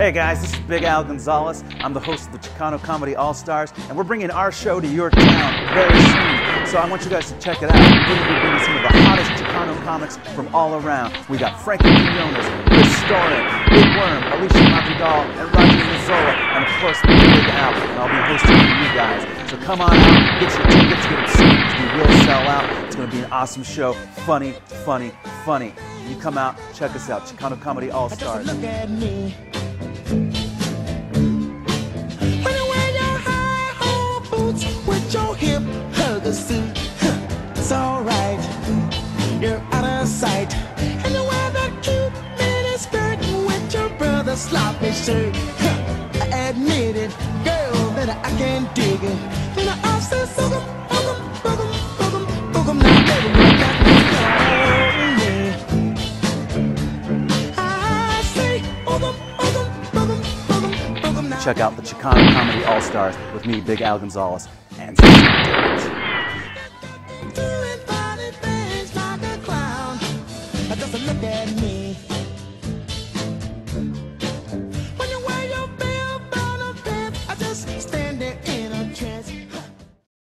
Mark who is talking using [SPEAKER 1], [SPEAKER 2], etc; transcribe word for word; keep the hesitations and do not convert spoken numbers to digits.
[SPEAKER 1] Hey guys, this is Big Al Gonzalez. I'm the host of the Chicano Comedy All-Stars, and we're bringing our show to your town very soon. So I want you guys to check it out. We're going to be bringing some of the hottest Chicano comics from all around. We got Frankie Quinones, Chris Storin, Big Worm, Alicia Madrigal, and Roger Mazzola, and of course me, Big Al, and I'll be hosting for you guys. So come on out, get your tickets, get them soon, because we will sell out. It's going to be an awesome show. Funny, funny, funny. You come out, check us out. Chicano Comedy All-Stars.
[SPEAKER 2] Look at me. When you wear your high-hole boots with your hip hugger suit, it's alright, you're out of sight. And you wear that cute mini skirt with your brother's sloppy shirt. I admit it, girl, that I can dig it. Then I say, boogum, boogum, boogum, boogum, boogum. Now, baby, you got me going. I say, boogum, boogum, boogum, boogum, boogum. Now,
[SPEAKER 1] Check out the Chicano Comedy All-Stars with me, Big Al Gonzalez, and some tickets.